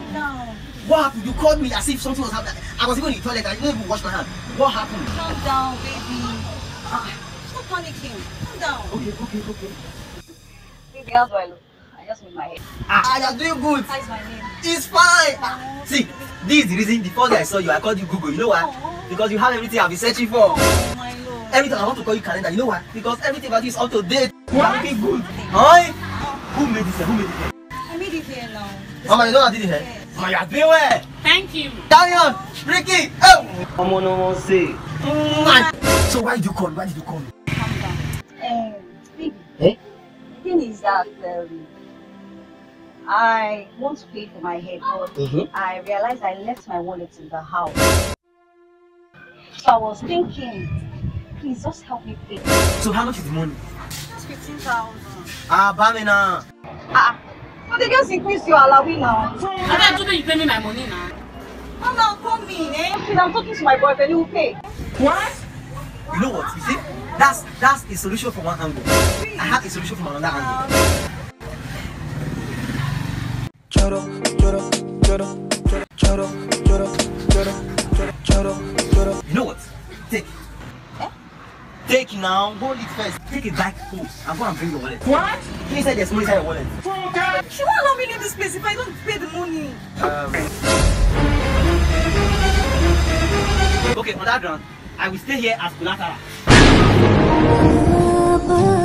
down. What happened? You called me as if something was happening. I was even in the toilet. I didn't even wash my hand. What happened? Calm down, baby. Stop panicking. Calm down. Okay. Baby, how do I look? I just made my head. You're doing good. How's my name? It's fine. Oh, See, this is the reason. The first day I saw you, I called you Google. You know why? Oh. Because you have everything I've been searching for. Oh, my lord. Every time I want to call you calendar. You know why? Because everything about you is up to date. You are What? looking good. Hi. Who made this? Who made it? I made it here now. Mama, you know what I did here? Yes. Mama, you are doing well. Thank you. Daniel, Ricky, oh. Come on, no one say. So why did you call me? Why did you call me? Calm down. Baby. Eh? The thing is that I want to pay for my hair, but I realized I left my wallet in the house. So I was thinking, please just help me pay. So how much is the money? Just 15,000. Bamina. But they just increase your allowance now. I told you pay me my money now. Come now, come in, eh? Please, I'm talking to my boyfriend, he will pay. What? You know what? You see, that's a solution from one angle. I have a solution from another angle. You know what? Take. Take now. Hold it first. Take it back home. I'm gonna bring your wallet. What? He said there's money inside your wallet. She won't allow me leave this place if I don't pay the money. Okay, on that ground, I will stay here as collateral.